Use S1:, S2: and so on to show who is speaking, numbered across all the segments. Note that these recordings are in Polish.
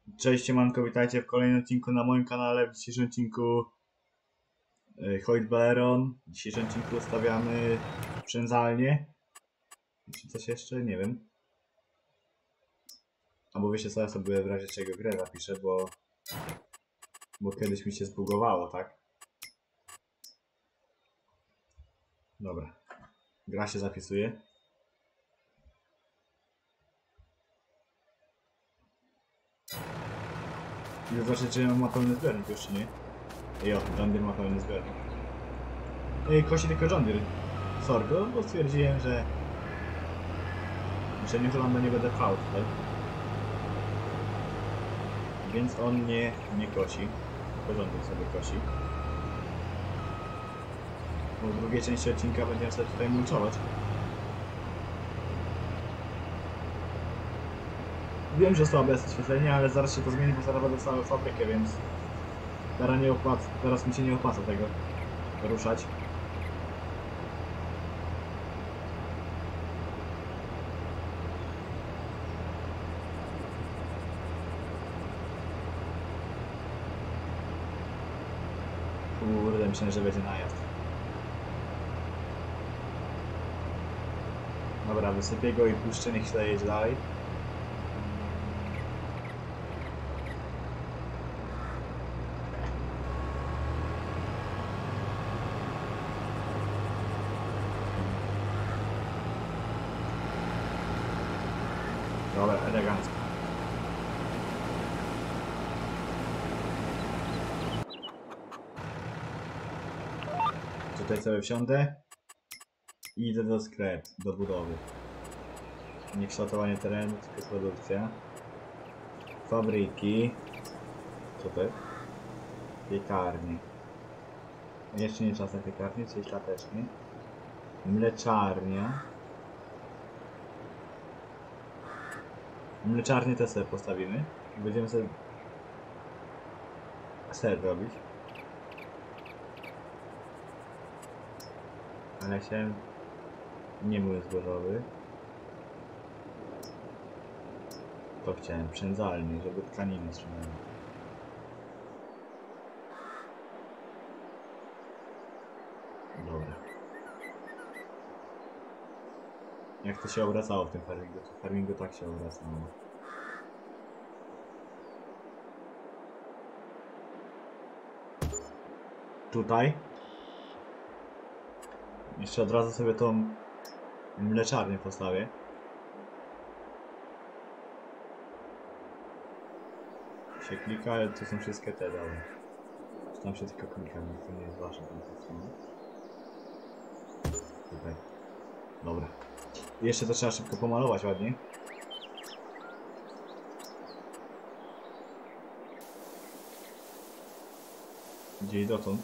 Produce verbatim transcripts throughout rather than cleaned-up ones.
S1: Cześć, siemanko, witajcie w kolejnym odcinku na moim kanale. W dzisiejszym odcinku yy, Hoyt Beleron. W dzisiejszym odcinku stawiamy przędzalnię. Czy coś jeszcze? Nie wiem. Albo wiecie co, ja sobie w razie czego grę zapiszę, bo... Bo kiedyś mi się zbugowało, tak? Dobra. Gra się zapisuje. I zobaczyć, czy ma pełny zbiornik już, czy nie? Jo, John Deere ma pełny zbiornik. Ej, kosi tylko John Deere. Sorgo, bo stwierdziłem, że... że New Hollanda nie będę pchał tutaj. Więc on nie, nie kosi. Porządek sobie kosi. Bo w drugiej części odcinka będziemy sobie tutaj mulczować. Wiem, że słabe jest oświetlenie, ale zaraz się to zmieni, bo zaraz będę całą fabrykę, więc teraz, nie opłaca, teraz mi się nie opłaca tego ruszać. Kurde, myślę, że będzie najazd. Dobra, wysypię go i puszczę, niech się jedzie dalej. Dobra, elegancko. Tutaj sobie wsiądę i idę do sklepu, do budowy. Nie kształtowanie terenu, tylko produkcja. Fabryki. Co to jest? Piekarnie. Jeszcze nie czas na piekarnię, czyli szlatecznie. Mleczarnia. Mleczarnię też sobie postawimy. I będziemy sobie ser robić. Ale chciałem... nie młyn zbożowy. To chciałem przędzalnie, żeby tkaniny trzymały. Dobra. Jak to się obracało w tym farmingu? W farmingu tak się obracało. Tutaj. Jeszcze od razu sobie tą mleczarnię postawię. Się klika, ale tu są wszystkie te doły. Tam się tylko klika, więc to nie jest wasze koncepcja. Tutaj. Dobra. I jeszcze to trzeba szybko pomalować ładnie. Gdzieś dotąd.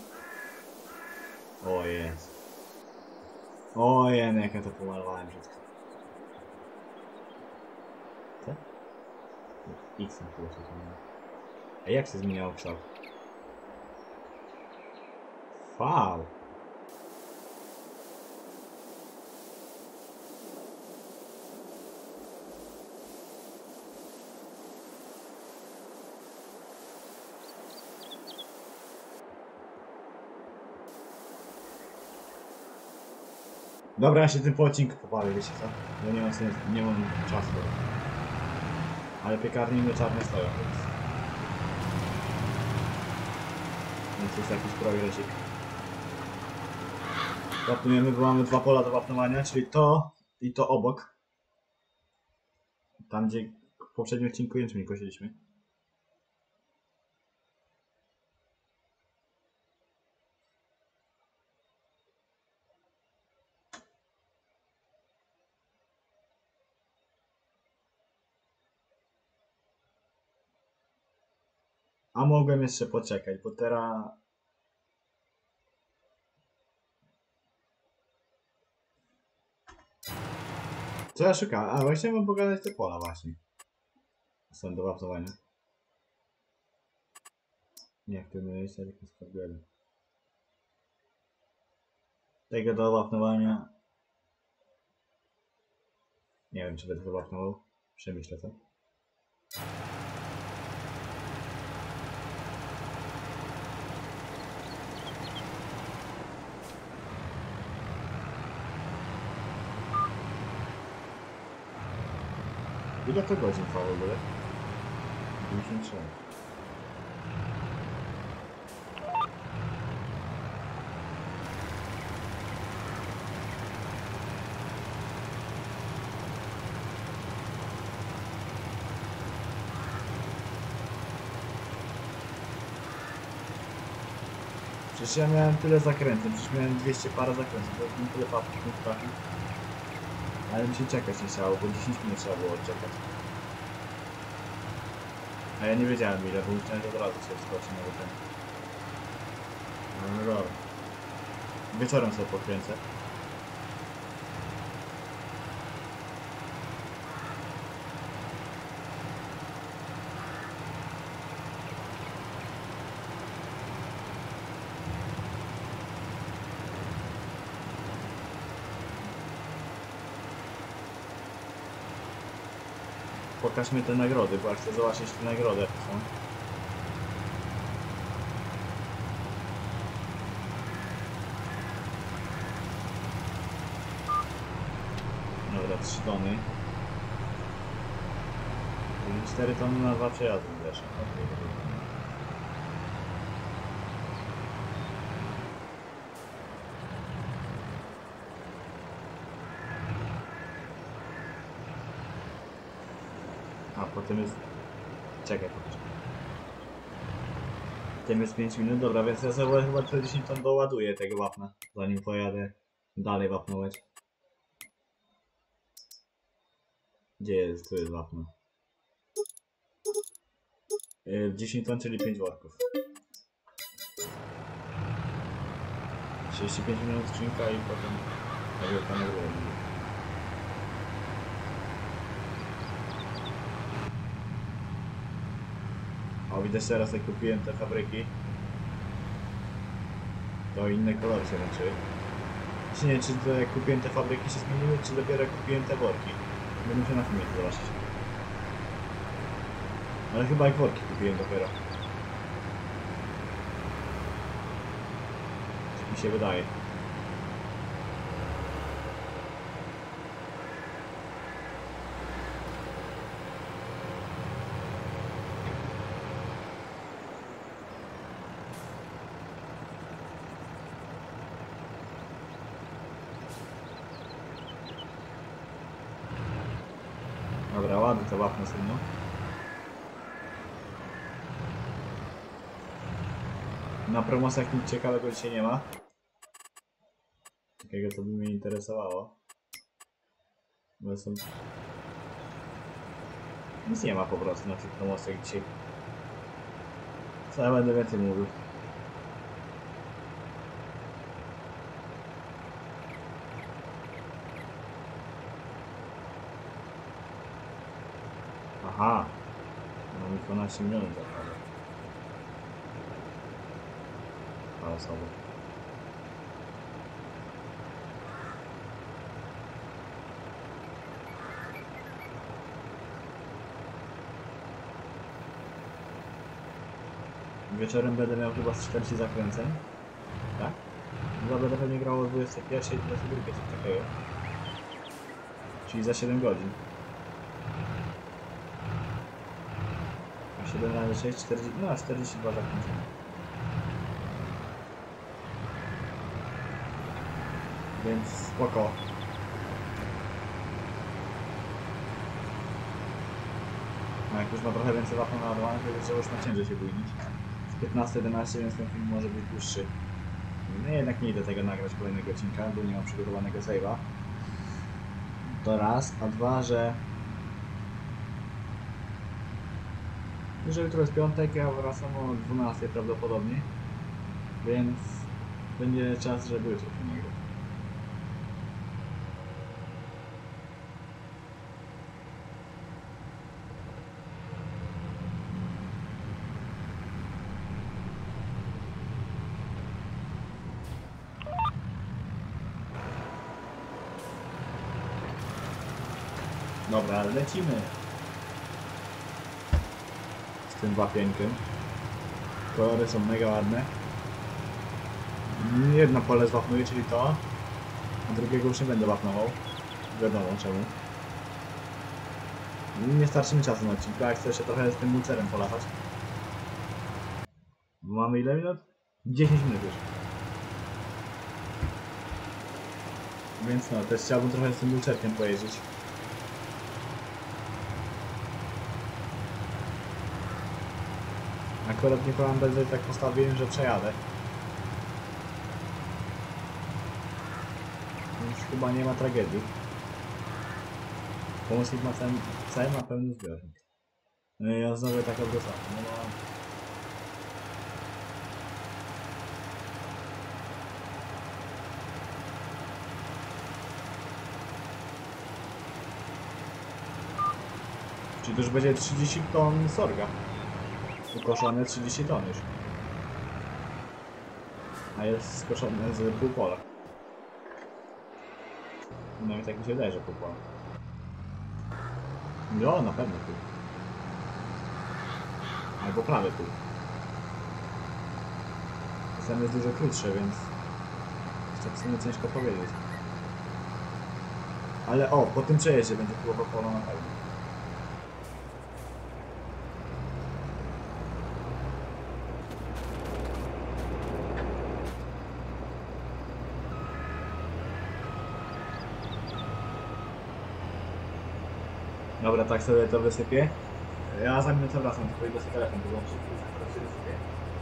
S1: O jest. O jen, jak ja to pomalowałem wszystko. Co? X na tyle się zmieniło. A jak się zmieniało kształt? V. Dobra, ja się tym po odcinku pobawię, wiecie co? Ja nie mam, sens, nie mam czasu. Ale piekarnie i mleczarnie stoją, więc... Więc jest jakiś progresik. Wapnujemy, bo mamy dwa pola do wapnowania, czyli to i to obok. Tam, gdzie w poprzednim odcinku jęczmień kosiliśmy. A mogłem jeszcze poczekać, bo teraz... Co ja szukałem? A, właśnie mam pogadać te pola właśnie. Są do wapnowania. Nie, w tym miejscu tylko sprawdziłem. Tego do wapnowania... Nie wiem, czy będę to wapnował. Przemyślę to. Ile to godzin trwa w ogóle? pięćdziesiąt trzy. Przecież ja miałem tyle zakrętów, przecież miałem dwieście parę zakrętów, to bym tyle papów mógł trafić. Ale mi się czekać nie chciało, bo dziesięć minut trzeba było czekać. A ja nie wiedziałem ile, bo myślałem, że od razu się wskoczy na ten. No dobra. Wieczorem sobie pokręcę. Pokażmy te nagrody, bo ja chcę zobaczyć te nagrody, jakie są. Dobra, trzy tony. cztery tony na dwa przejazdy zresztą. A potem jest... Czekaj, poczekaj. Potem jest pięć minut, dobra, więc ja sobie chyba czterdzieści ton doładuję tego wapna, zanim pojadę dalej wapnować. Gdzie jest? Tu jest wapno. Yy, dziesięć ton, czyli pięć worków. trzydzieści pięć minut skrzynka i potem nagrywka na górę. O, widać teraz jak kupiłem te fabryki, to inne kolory się łączyły. Czy nie, czy to jak kupiłem te fabryki się zmieniły, czy dopiero jak kupiłem te worki? Będę musiał na filmie to zobaczyć. Ale chyba jak worki kupiłem dopiero. Tak mi się wydaje. Dobra, ładnie to wapno słynno. Na promosach nic ciekawego dzisiaj nie ma. Takiego co by mnie interesowało. Bo są... Nic nie ma po prostu na tych promosach dzisiaj. Co ja będę więcej mówił. Aha, mam dwanaście milionów zakładam. Ale sobie. Wieczorem będę miał chyba z czterdzieści zakręceń. Tak? Chyba będę pewnie grał o dwudziestej pierwszej i dwudziestej drugiej, coś takiego. Czyli za siedem godzin. siedem razy sześć, czterdzieści, no czterdzieści dwa zakręcenia. Więc spoko. No jak już ma trochę więcej wapna naładowane, to trzeba już na ciężej się bójnić. Z piętnaście jedenaście, więc ten film może być dłuższy. No jednak nie idę tego nagrać kolejnego odcinka, bo nie mam przygotowanego save'a. To raz, a dwa, że... że jutro jest piątek, ja wracam o dwunastej prawdopodobnie, więc będzie czas, żeby jutro film nagrać. Dobra, lecimy z tym wapienkiem. Kolory są mega ładne. Jedno pole zwapnuję, czyli to, a drugiego już nie będę wapnował. Wiadomo czemu. Nie starczy mi czasu na odcinku, a jak chcę jeszcze trochę z tym mulcerem polatać. Mamy ile minut? dziesięć minut już. Więc no, też chciałbym trochę z tym mulcerkiem pojeździć. Akurat nie kocham bez tak postawiłem, że przejadę. Więc chyba nie ma tragedii. Pomocnik ma cały, cały ma pełny zbiornik. No i ja znowu taka wrócę. No, no. Czyli to już będzie trzydzieści ton sorga. Ukoszone trzydzieści ton już. A jest skoszone z pół pola. No i tak mi się wydaje, że pół pola. No, na pewno pół. Albo prawie pół. Sam jest dużo krótsze, więc tak w sumie ciężko powiedzieć. Ale o, po tym przejeździe będzie połowa pola na pewno. Dobra, tak sobie to wysypię. Ja za minutę wracam, tylko idę sobie telefon wyłączyć i zaraz się wysypię.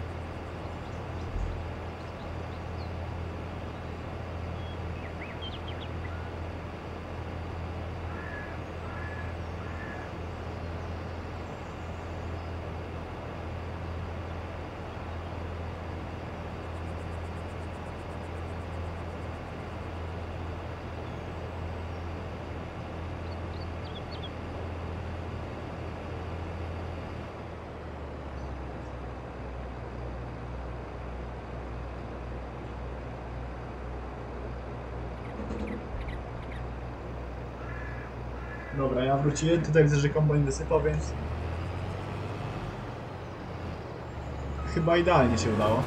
S1: Dobra, ja wróciłem, tutaj widzę, że kombajn wysypał, więc chyba idealnie się udało.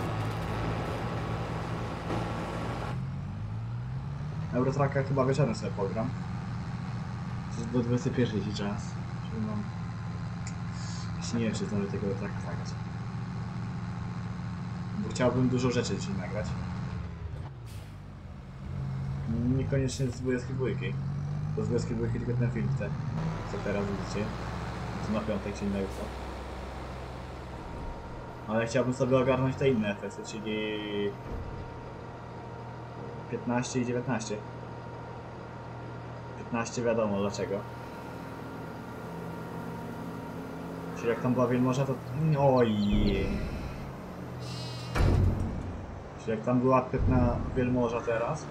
S1: Eurotracka chyba wieczorem sobie pogram. Do dwudziestej pierwszej ci czas. Czyli mam... Jeśli nie wiem, czy zdążę tego Eurotracka zagrać. Bo chciałbym dużo rzeczy dzisiaj nagrać. Niekoniecznie z dwudziestej dwójki. To z dwudziestej dwójki tylko ten film chcę, co teraz widzicie. To na piątek, czyli na jutro. Ale chciałbym sobie ogarnąć te inne F S y, czyli piętnaście i dziewiętnaście. piętnaście wiadomo dlaczego. Czyli jak tam była wielmoża, to... Oj. Czyli jak tam była piętna wielmoża teraz,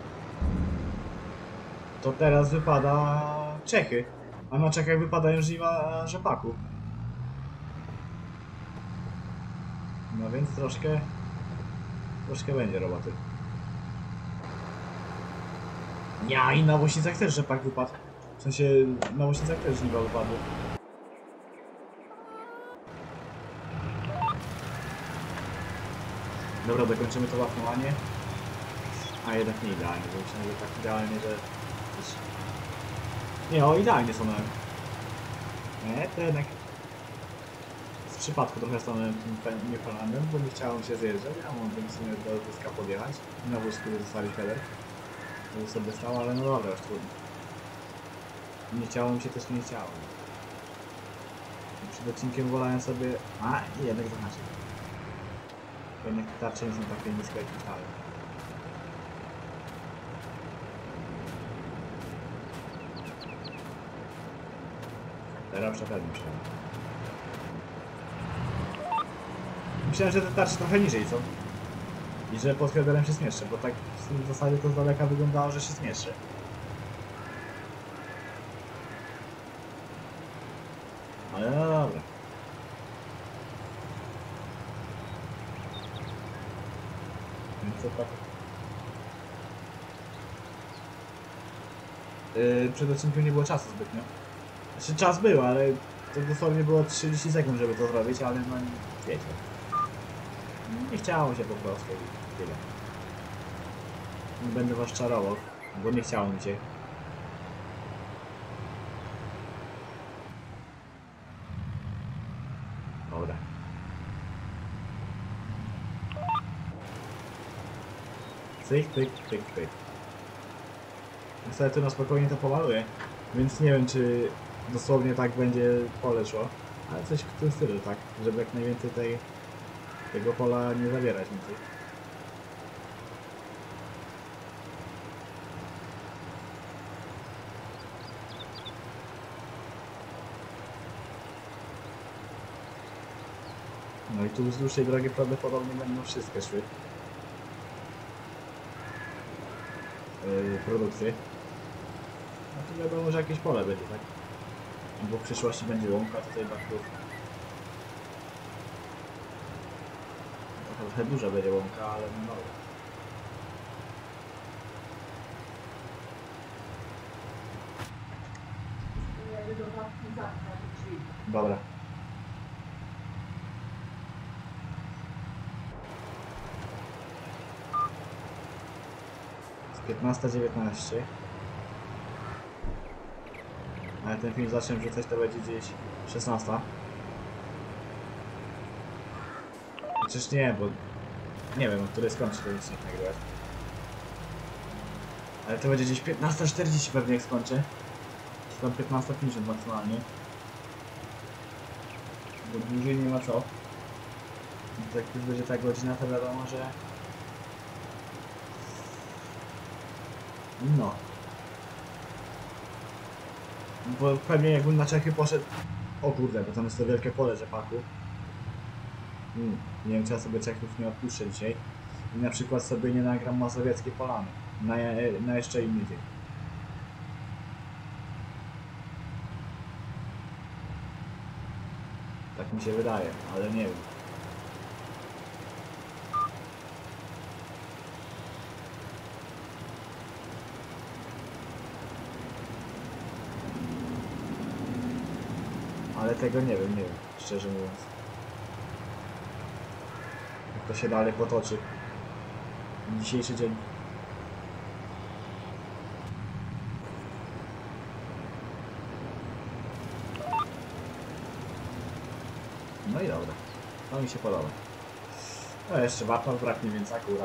S1: to teraz wypada Czechy, a na Czechach wypadają żniwa rzepaku. No więc troszkę, troszkę będzie roboty. Ja i na Łośnicach też rzepak wypadł. W sensie na Łośnicach też żniwa wypadły. Dobra, dokończymy to wapnowanie. A jednak nie idealnie, bo myślałem, że tak idealnie, że... Nie, o idealnie są nawet. Nie, to jednak... W przypadku trochę stanąłem tym niepalanem, bo nie chciałem się zjeżdżać, a mogłem sobie do wózka podjechać. Na wózku zostawić header. To sobie stało, ale no dobra, już trudno. Nie chciało mi się, też nie chciało. Przed odcinkiem wolałem sobie... A, i jednak zaznaczyć. Jednak te tarcze nie są takie niskie jak myślałem. Teraz przepewnie myślałem. Myślałem, że te tarcze trochę niżej są. I że pod headerem się zmieszczę, bo tak w zasadzie to z daleka wyglądało, że się zmieszczę. Ale no dobra. Więc to tak... Yy, przed odcinkiem nie było czasu zbytnio. Znaczy czas był, ale to dosłownie było trzydzieści sekund, żeby to zrobić, ale no wiecie. Nie chciało się po prostu i tyle. Nie będę was czarował, bo nie chciało mi się. Dobra. Cyk, pyk, pyk, pyk. Ja sobie tu na spokojnie to pomaluję, więc nie wiem, czy dosłownie tak będzie pole szło, ale coś w tym stylu, tak, żeby jak najwięcej tej, tego pola nie zabierać więcej. No i tu wzdłuż tej drogi prawdopodobnie będą wszystkie szły yy, produkcje. No to wiadomo, że jakieś pole będzie, tak? Bo w przyszłości będzie łąka, tutaj baków. Trochę duża będzie łąka, ale no dobra. Dobra. piętnasta dziewiętnaście. Ale ten film zacznę wrzucać, to będzie gdzieś szesnasta. Przecież nie, bo nie wiem, o której skończy ten odcinek nagrywać. Ale to będzie gdzieś piętnasta czterdzieści pewnie jak skończę. Czy tam piętnasta pięćdziesiąt maksymalnie. Bo dłużej nie ma co. I jak już będzie ta godzina, to wiadomo, że... No. Bo pewnie jakbym na Czechy poszedł... O kurde, bo tam jest to wielkie pole rzepaku. Hmm. Nie wiem, czy ja sobie Czechów nie odpuszczę dzisiaj. I na przykład sobie nie nagram mazowieckiej polany. Na, na jeszcze inny dzień. Tak mi się wydaje, ale nie wiem. Ale tego nie wiem, nie wiem, szczerze mówiąc. Jak to się dalej potoczy. Dzisiejszy dzień. No i dobra. To mi się podoba. No jeszcze wapna braknie, więc akurat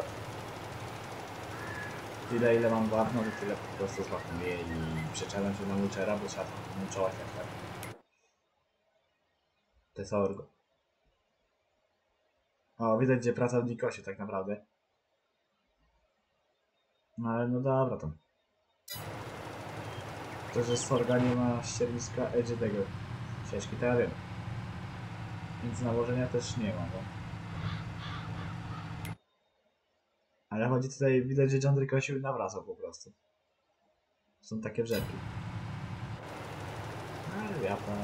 S1: tyle ile mam wapno, to tyle po prostu z wapnem je i przyczepiam się na mulchera, bo trzeba to mulczować jak tak. Tesorgo. O, widać gdzie praca w Dikosie tak naprawdę. No ale no dobra tam. To, że Sorga nie ma ścierniska edge tego ścieżki, to ja wiem. Więc nałożenia też nie ma, no. Ale chodzi tutaj, widać, że John kosił nawracał po prostu. Są takie wrzepki. Ale ja tam...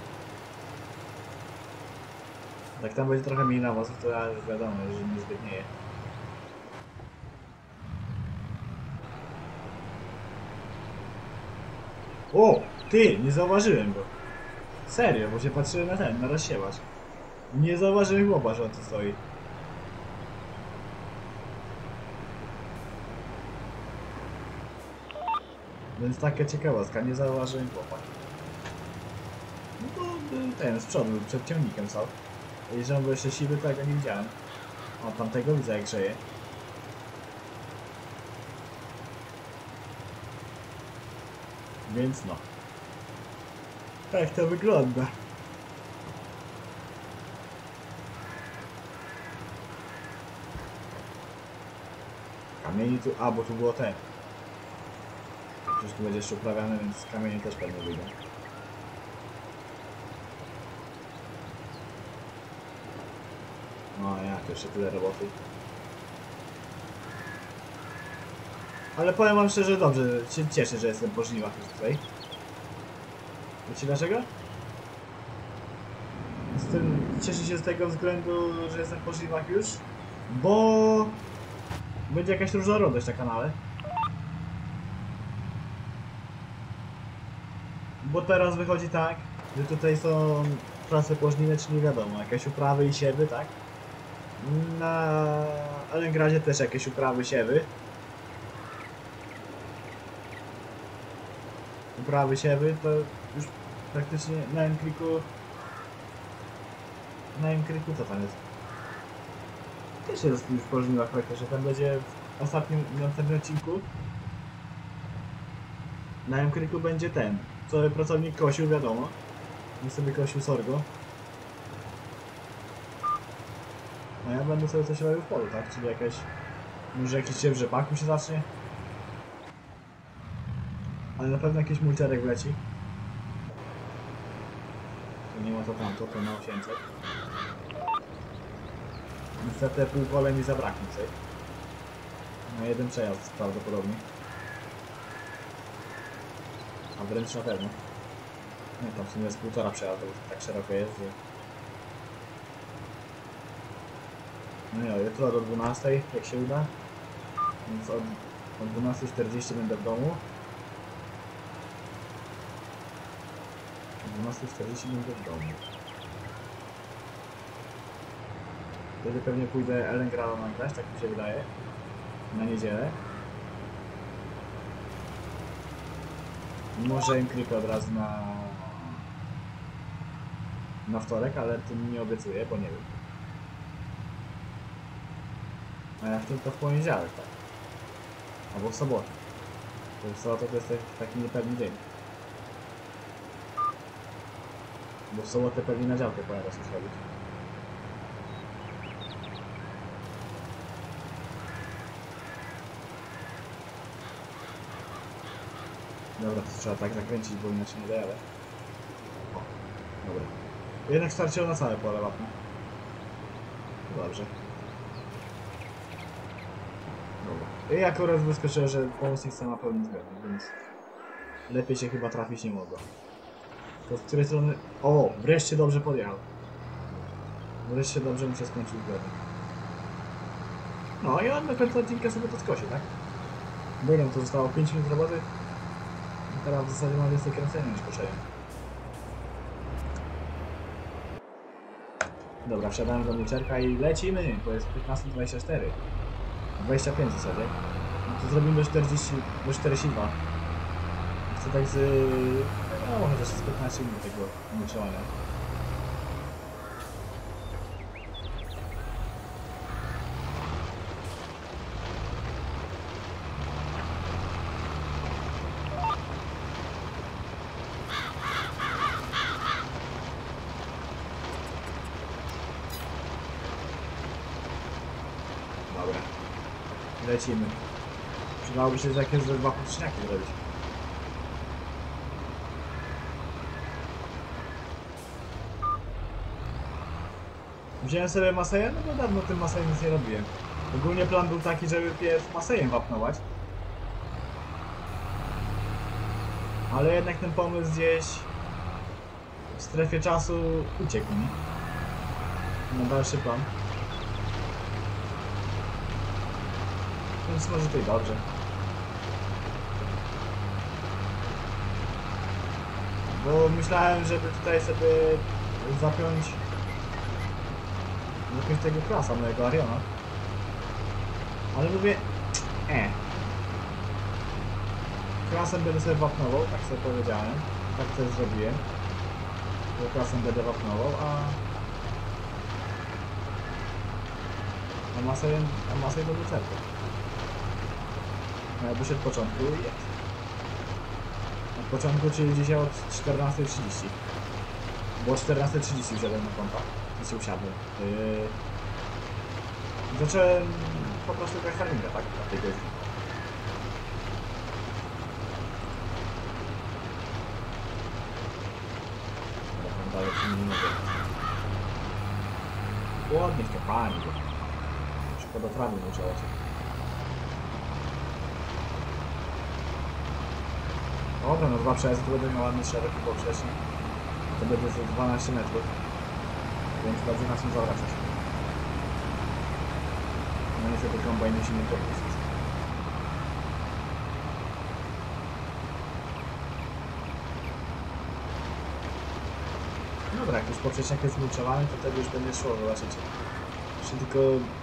S1: Jak tam będzie trochę mniej nawozów, to ja już wiadomo, że nie zbiednieje. O! Ty! Nie zauważyłem go. Serio, bo się patrzyłem na ten, na rozsiewacz. Nie zauważyłem chłopa, że on tu stoi. Więc taka ciekawostka, nie zauważyłem chłopa. No to był ten, z przodu, przed ciągnikiem stał. I że on był jeszcze siwy, to ja go nie widziałem. O, tamtego widzę jak grzeje. Więc no. Tak to wygląda. Kamieni tu... A, bo tu było te. Przecież tu będzie jeszcze uprawiane, więc kamieni też pewnie wyjdą. No ja, to jeszcze tyle roboty. Ale powiem wam szczerze, dobrze, się cieszę, że jestem po żniwach już tutaj. Wiecie dlaczego? Jestem, cieszę się z tego względu, że jestem po żniwach już, bo będzie jakaś różnorodność na kanale. Bo teraz wychodzi tak, że tutaj są prace pożniwne, czyli wiadomo, jakieś uprawy i siewy, tak? Na Elengradzie też jakieś uprawy, siewy. Uprawy, siewy to już praktycznie na Enkliku Na M-Kryku co tam jest? Też jest już po żniwach praktycznie, tam będzie w ostatnim, w następnym odcinku. Na M-Kryku będzie ten, co pracownik kosił, wiadomo. Nie sobie kosił sorgo. A ja będę sobie coś robił w polu, tak? Czyli jakaś... Może jakiś ciew rzepaku się zacznie? Ale na pewno jakiś mulczerek wleci. To nie ma to tamto, to na osiemset. Niestety pół kole mi zabraknie tutaj. Na jeden przejazd prawdopodobnie. A wręcz na pewno. Nie, tam w sumie jest półtora przejazdu, bo tak szeroko jest, że... No nie, jutro do dwunastej, jak się uda. Więc od, od dwunastej czterdzieści będę w domu. Od dwunastej czterdzieści będę w domu. Wtedy pewnie pójdę Ellengrada nagrać, tak mi się wydaje. Na niedzielę. Może im klikę od razu na... na wtorek, ale tym nie obiecuję, bo nie wiem. A ja w tym to w poniedziałek, tak. Albo w sobotę. To w sobotę to jest taki niepewny dzień. Bo w sobotę pewnie na działkę pojadę coś robić. Dobra, to trzeba tak zakręcić, bo inaczej nie dojadę. O, dobra. Jednak starczyło na całe pole wapno. Dobrze. Dobra. I akurat wyskoczyło, że pomocnik chce na pełnym zgodnie, więc... lepiej się chyba trafić nie mogło. To z której strony... O! Wreszcie dobrze podjechał. Wreszcie dobrze muszę skończyć zgodnie. No i on do końca odcinka sobie to skosi, tak? Bo to zostało pięć minut roboty. I teraz w zasadzie mam więcej kręcenia niż koszenia. Dobra, wsiadamy do mulczerka i lecimy, bo jest piętnaście dwadzieścia cztery. dwadzieścia pięć w zasadzie. No to zrobimy do czterdzieści, do czterdzieści dwa. Chcę tak z... no chociaż z piętnaście minut tego mulczowania. Dobra. Lecimy. Przydałoby się jakieś dwa podcinaki zrobić. Wziąłem sobie Maseję, no bo dawno tym Masejem nic nie robiłem. Ogólnie plan był taki, żeby pierw Masejem wapnować. Ale jednak ten pomysł gdzieś w strefie czasu uciekł mi. Na dalszy plan. Więc może to i dobrze. Bo myślałem, żeby tutaj sobie zapiąć zapiąć tego klasa mojego Ariona. Ale mówię... E. Klasem będę sobie wapnował, tak sobie powiedziałem. Tak też zrobiłem. Bo klasem będę wapnował, a... A Masejem, a Masejem do lucerka. No ja wyszedł od początku i jest. Od początku, czyli dzisiaj od czternastej trzydzieści. Bo o czternastej trzydzieści wziąłem na konta i się usiadłem. Yy... Zacząłem po prostu grać farminga, tak? Na tej godzinie. Dobra, dalej w tym nie mogę. Ładnie w kopalni. Szkoda trawy nie musiało się. Dobra, no dwa przejazdy będę miał ładny szereg poprzeczny. To będzie za dwanaście metrów. Więc będzie na czym zawracać. No niestety kombajn musi mnie podpisać. Dobra, jak już poprzeczniak jest zmulczowany, to wtedy już będzie szło, zobaczycie. Jeszcze tylko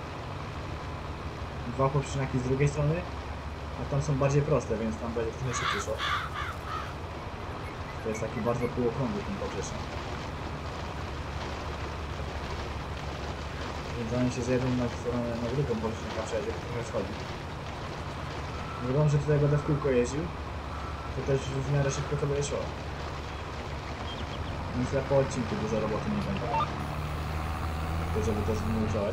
S1: dwa poprzeczniaki z drugiej strony, a tam są bardziej proste, więc tam będzie trochę szybciej szło. To jest taki bardzo półokrągły ten poprzecznik. Więc zanim się z jedną na, na drugą policznika przejdzie, to trochę schodzi. Wiadomo, że tutaj będę w kółko jeździł, to też w miarę szybko to będzie szło. Więc ja po odcinku dużo roboty nie będę. To żeby to zmniejszować.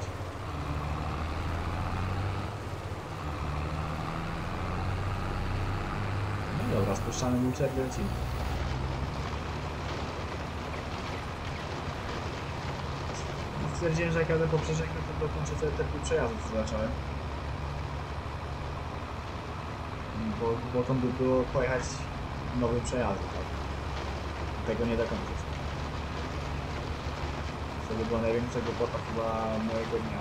S1: No dobra, spuszczamy mulczek do odcinku. Stwierdziłem, że jak jadę po przerzeknę, to dokończę sobie te pół przejazdu, co zacząłem. Bo, bo to by było pojechać nowym przejazdem, tak? Tego nie dokończyć. To by była największa głupota chyba mojego dnia.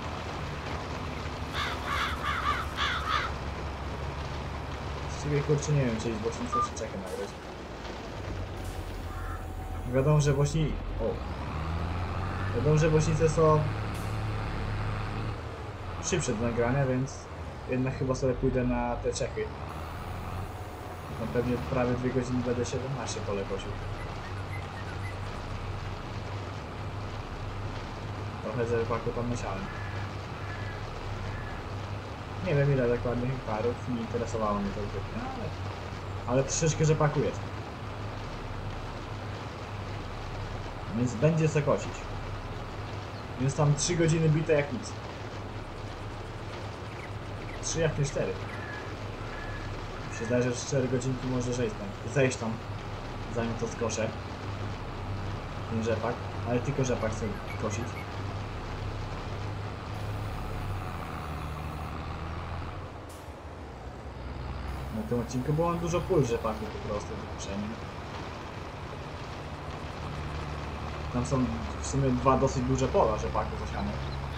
S1: Właściwie kurczę nie wiem, czy iść bocznicę, czy czekę nagrać. Wiadomo, że bośni... O! Wiadomo, że bocznice są szybsze do nagrania, więc jednak chyba sobie pójdę na te Czechy. No pewnie prawie dwie godziny będę siedemnaście pole kosił. Trochę ze wypaku tam musiałem. Nie wiem ile dokładnie hektarów, nie interesowało mnie to zbytnio, ale, ale troszeczkę rzepaku jest. Więc będzie co kosić. Więc tam trzy godziny bite jak nic. trzy jak nie cztery. Mi się zdaje, że cztery godzinki może zejść tam, zejść tam, zanim to skoszę. Ten rzepak, ale tylko rzepak chcę kosić. Na tym odcinku było dużo pól rzepaku po prostu do koszenia. Tam są w sumie dwa dosyć duże pola rzepaku zasiane.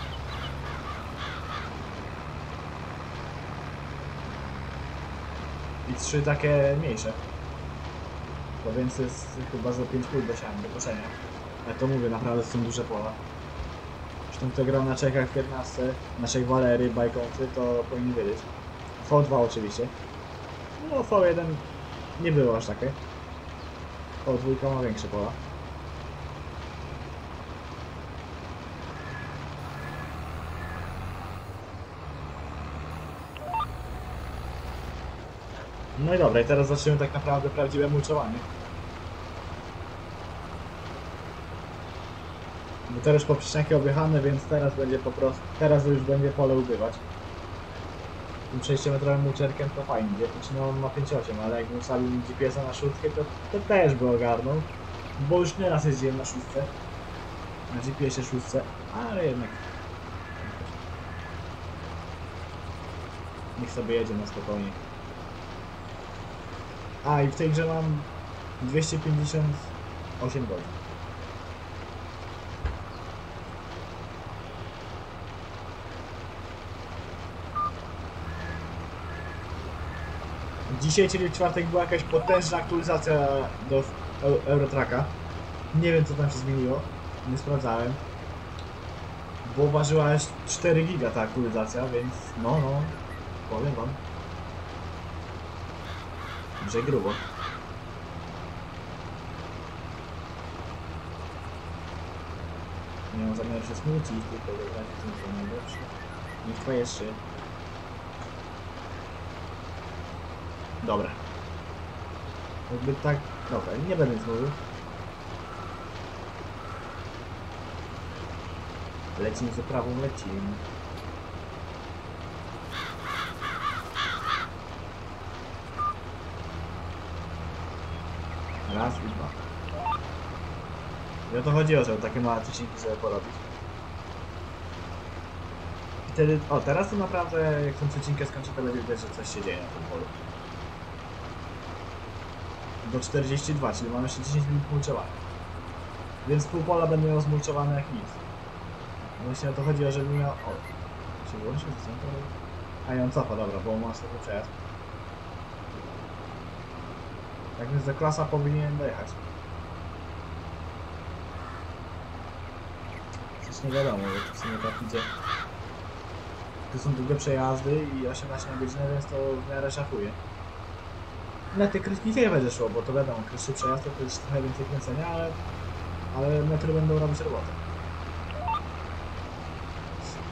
S1: I trzy takie mniejsze. To więc jest chyba za pięć pól do siania, do koszenia. Ale to mówię, naprawdę są duże pola. Zresztą kto grał na Czechach w piętnastce, naszej Walery, Bajkontry, to powinni wiedzieć. V dwa oczywiście. No V jeden nie było aż takie. V dwa ma większe pola. No i dobra, i teraz zaczniemy tak naprawdę prawdziwe mulczowanie. Bo teraz poprzeczniaki objechane, więc teraz będzie po prostu, teraz już będzie pole ubywać. Tym sześciometrowym mulczerkiem to fajnie, znaczy no on ma pięć osiem, ale jakbym ustawił G P S-a na szóstkę, to, to też by ogarnął. Bo już nieraz jeździłem na szóstce, na G P S-ie szóstce, ale jednak niech sobie jedzie na spokojnie. A i w tej grze mam dwieście pięćdziesiąt osiem godzin. Dzisiaj, czyli w czwartek, była jakaś potężna aktualizacja do Eurotracka. Nie wiem co tam się zmieniło, nie sprawdzałem. Bo ważyła aż cztery giga ta aktualizacja, więc no no, powiem wam. Że grubo. Nie mam zamiaru się smucić, tylko wygrać w tym, co najlepsze. Niech to jeszcze. Dobra. Jakby tak... Dobra, nie będę nic mówił. Lecimy za prawą, lecimy. Raz i dwa. I o to chodziło, żeby takie małe przecinki sobie porobić. I wtedy... O, teraz to naprawdę, jak tą przecinkę skończę, to będzie widać, że coś się dzieje na tym polu. Do czterdziestu dwóch, czyli mamy jeszcze dziesięć minut mulczowania. Więc pół pola będę miał zmulczowane jak nic. Właśnie o to chodziło, żeby miał... O, się włączył, co to? A i on cofa, dobra, bo ma sobie przejazd. Tak więc do klasa powinien dojechać. Przecież nie wiadomo, bo w sumie tak idzie. Tu są długie przejazdy i osiemnaście na godzinę, więc to w miarę szafuje. Na te krótkie nie będzie szło, bo to wiadomo, krótszy przejazd to jest trochę więcej kręcenia, ale, ale metry będą robić robotę.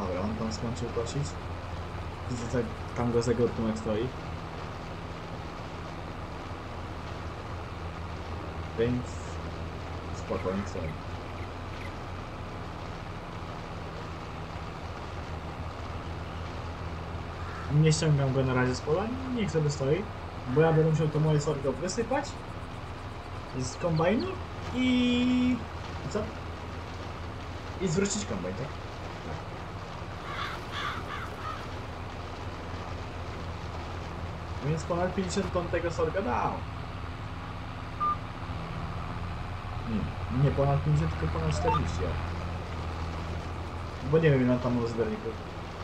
S1: Dobra, on tam skończył kosić. Widzę, tak, tam go zegotnumek stoi. Więc spokojnie stoi. Nie ściągam go na razie z pola, niech sobie stoi, bo ja będę musiał to moje sorgo wysypać z kombajnu i... i co? I zwrócić kombajn, tak? Tak. Więc ponad pięćdziesiąt ton tego sorga dał. Nie, nie ponad pięćdziesiąt, tylko ponad czterdzieści. Bo nie wiem ile on tam ma zbiorników.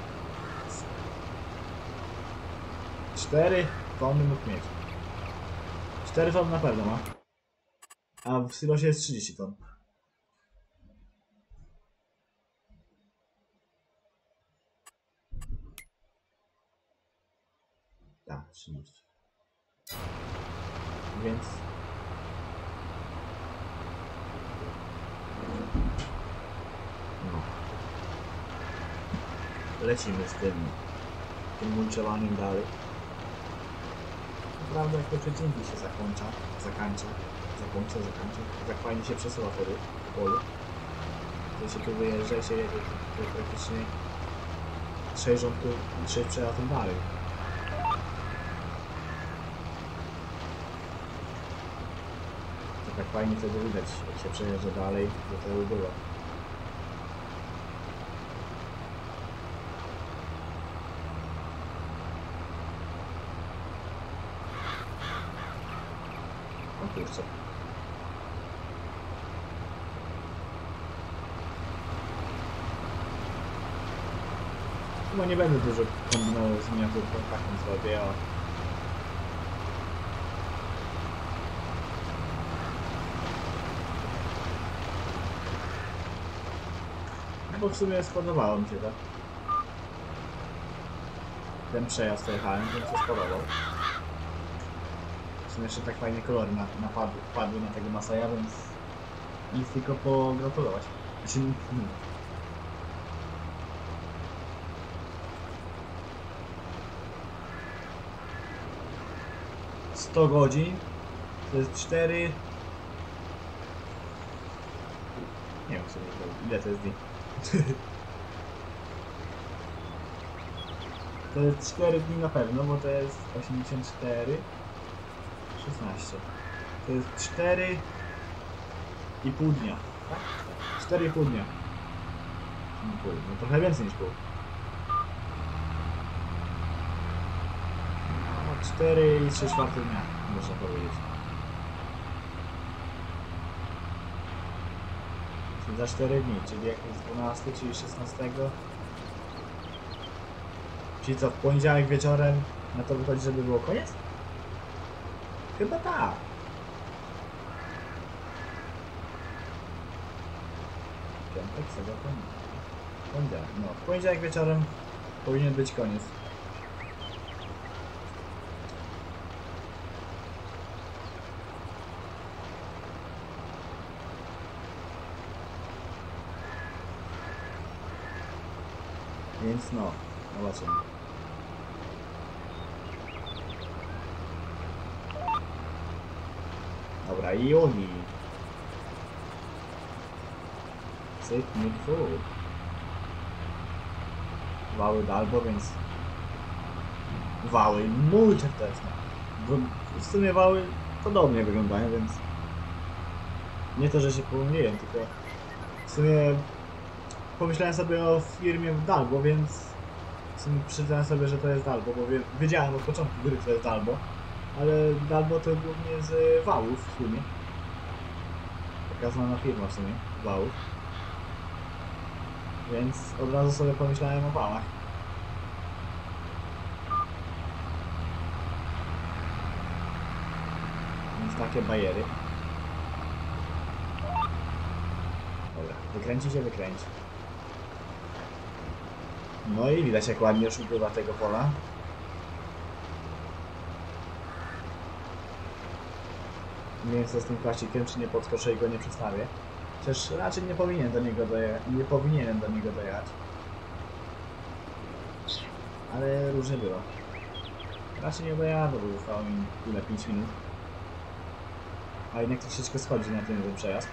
S1: cztery tony mógł mieć. cztery tony na pewno ma. A w silosie jest trzydzieści ton. Tak, trzydzieści. Więc... No. Lecimy z tym, tym mulczowaniem dalej. Naprawdę jak te przecinki się zakończa, zakańcza, zakończa, zakańcza, tak fajnie się przesuwa wtedy po polu. To się tu wyjeżdża i się jedzie praktycznie sześć rządków, sześć przejazdów dalej. To tak fajnie wtedy widać, jak się przejeżdża dalej do tego było. O kurczę. Chyba nie będę dużo kombinował z miniaturką, taką zrobię, o. Bo w sumie spodobało mi się to. Ten przejazd to jechałem, więc się spodobał. W sumie jeszcze tak fajnie kolory na, napadły, wpadły na tego Masaja, więc nic tylko pogratulować. Znaczy, hmm. sto godzin to jest cztery... Nie wiem sobie ile to jest dni. To jest cztery dni na pewno, bo to jest osiemdziesiąt cztery, szesnaście. To jest cztery i pół dnia, tak? cztery i pół dnia. Pół, no trochę więcej niż pół. No, cztery i trzy czwarte dnia, można powiedzieć. Czyli za cztery dni, czyli jak jest dwunastego, czyli szesnastego. Czyli co, w poniedziałek wieczorem na to wychodzi, żeby było koniec? Chyba tak. Piątek, sobota, poniedziałek. No, w poniedziałek wieczorem powinien być koniec. Więc no, zobaczymy. Dobra, i oni. Syk, myk, fu. Wały dalbo, więc... Wały, mulczek też, no. Bo w sumie wały podobnie wyglądają, więc... Nie to, że się pomyliłem, tylko... W sumie... Pomyślałem sobie o firmie w Dalbo, więc... W sumie przyznałem sobie, że to jest Dalbo, bo wiedziałem od początku gry, to jest Dalbo. Ale Dalbo to głównie z wałów w sumie. Taka znana firma w sumie, wałów. Więc od razu sobie pomyślałem o wałach. Więc takie bajery. Dobra, wykręci się, wykręci. No i widać jak ładnie już upływa tego pola. Nie wiem co z tym plaścikiem, czy nie podskoczę i go nie przestawię. Chociaż raczej nie powinien do niego dojechać. Nie powinienem do niego dojechać. Ale różnie było. Raczej nie dojadę, bo zostało mi ile, pięć minut. A jednak troszeczkę schodzi na ten przejazd.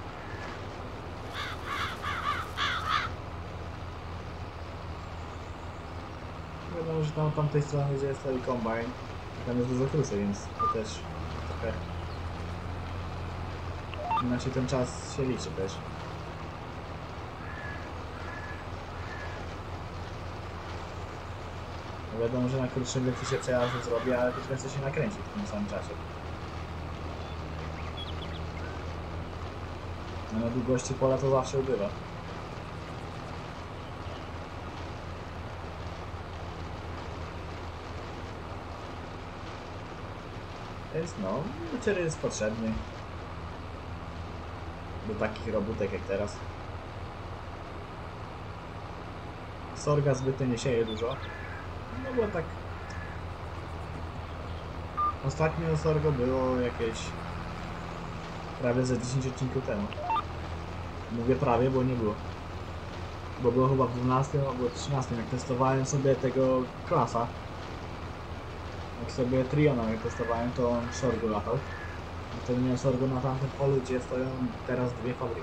S1: Wiadomo, że tam tamtej strony, gdzie stoi kombajn, tam jest dużo krócej, więc to też trochę inaczej ten czas się liczy też. No wiadomo, że na krótszym więcej się przejazdu zrobi, ale też więcej się nakręci w tym samym czasie. A na długości pola to zawsze ubywa. Więc no, wycier jest potrzebny do takich robótek jak teraz. Sorga zbytnio nie sieje dużo. No bo tak... Ostatnio sorgo było jakieś... prawie ze dziesięć odcinków temu. Mówię prawie, bo nie było. Bo było chyba w dwunastym albo trzynastym, jak testowałem sobie tego klasa. Jak sobie Triona jak testowałem, to on sorgo latał. A to miałem sorgo na tamtym polu, gdzie stoją teraz dwie fabryki.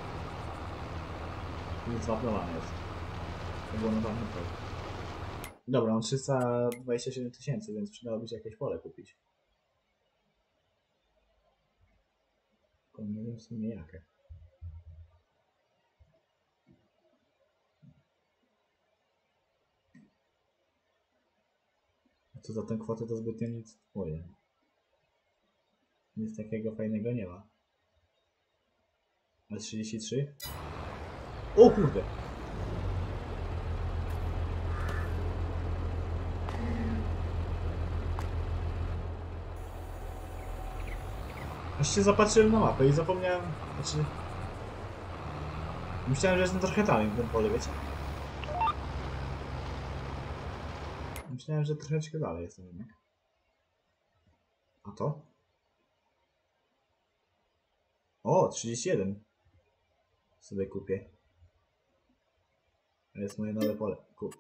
S1: Nic wapnowane jest. To było na tamtym polu. Dobra, mam trzysta dwadzieścia siedem tysięcy, więc przydałoby się jakieś pole kupić. Tylko nie wiem w sumie jakie. A co za tę kwotę to zbytnio nic moje. Nic takiego fajnego nie ma. Ale trzydzieści trzy? O kurde! Aż się zapatrzyłem na mapę i zapomniałem... Znaczy... Myślałem, że jestem trochę dalej w tym polu, wiecie? Myślałem, że troszeczkę dalej jestem jednak. A to? O, trzydzieści jeden. Sobie kupię. To jest moje nowe pole. Kup.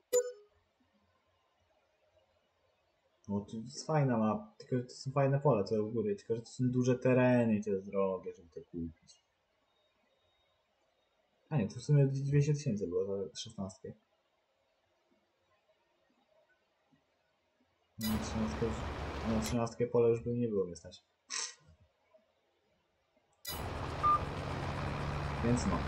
S1: No to jest fajna mapa, tylko że to są fajne pola, to u góry, tylko że to są duże tereny i to jest drogie, żeby to kupić. A nie, to w sumie dwieście tysięcy było za szesnastkę. Na trzynastkę, na trzynastkę pole już by nie było mnie stać. Więc no.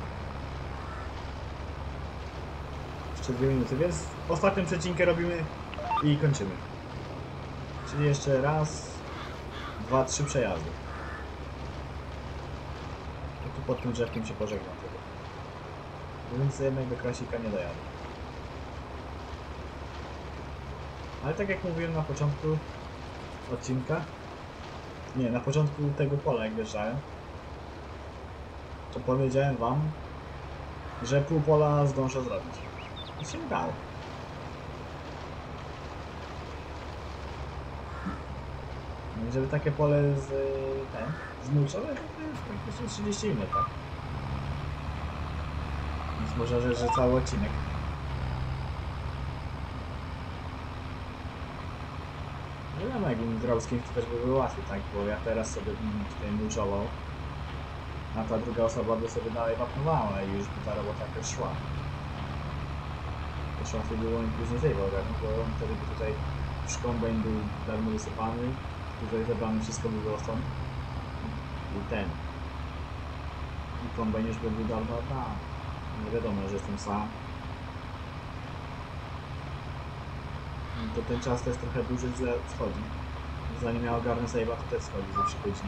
S1: Jeszcze dwie minuty, więc ostatnią przecinkę robimy i kończymy. Czyli jeszcze raz, dwa, trzy przejazdy. I tu pod tym drzewkiem się pożegnam tego. Więc jednak do Krasika nie dojadę. Ale tak jak mówiłem na początku odcinka, nie, na początku tego pola jak wjeżdżałem, to powiedziałem wam, że pół pola zdążę zrobić. I się udało. Żeby takie pole z ten, zmulczone, to jest praktycznie trzydzieści minut, tak? Więc może, że, że cały odcinek. Nie wiem, jak z Rolskim to też by było łatwiej, tak? Bo ja teraz sobie tutaj mulczował, a ta druga osoba by sobie dalej wapnowała i już by ta robota jakoś szła. Też łatwiej było mi później zejwał ogarnąć, bo wtedy by tutaj już kombajn był dawno wysypany, tutaj zebrane wszystko by było stąd. I ten. I kombajn już by był dawno tam. Nie wiadomo, że jestem sam. To ten czas też trochę dłużej schodzi. Zanim ja ogarnę save'a, to też schodzi za trzy godziny.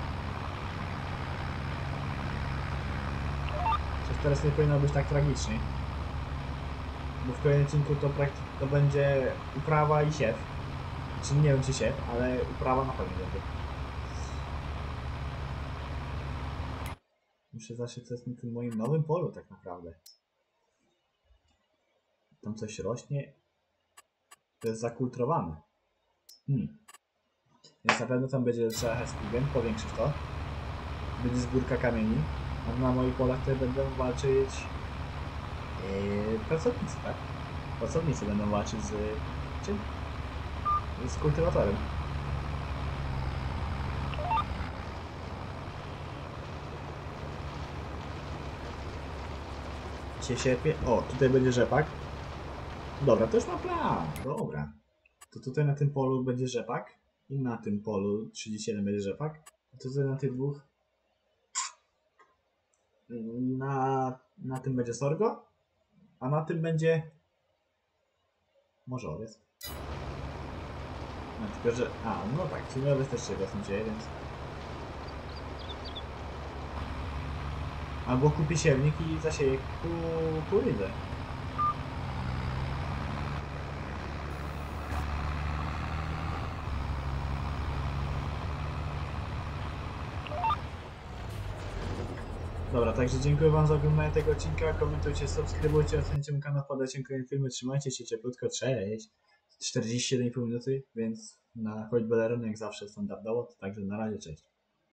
S1: Coś teraz nie powinno być tak tragicznie. Bo w kolejnym odcinku to, to będzie uprawa i siew. Czyli nie wiem czy siew, ale uprawa na pewno będzie. Muszę zacząć coś na tym moim nowym polu tak naprawdę. Tam coś rośnie. To jest zakultrowane. Hmm. Więc na pewno tam będzie trzeba hespigiem, powiększyć to. Będzie zbiórka kamieni. A na moich polach tutaj będą walczyć yy, pracownicy, tak? Pracownicy będą walczyć z czym? Z kultywatorem. Się sierpie. O, tutaj będzie rzepak. Dobra, to już ma plan. Dobra. To tutaj na tym polu będzie rzepak. I na tym polu trzydzieści jeden będzie rzepak. A tutaj na tych dwóch. Na, na tym będzie sorgo. A na tym będzie może owiec. No tylko, że... A, no tak, w sumie owiec też się wiosną dzieje, więc... Albo kupi siewnik i zasieje ku... kurydzę. Dobra, także dziękuję wam za oglądanie tego odcinka. Komentujcie, subskrybujcie, oceniajcie mój kanał, wpadajcie na kolejne filmy, trzymajcie się cieplutko, cześć! czterdzieści siedem i pół minuty, więc na Choć Beleron jak zawsze standardowo, także na razie, cześć.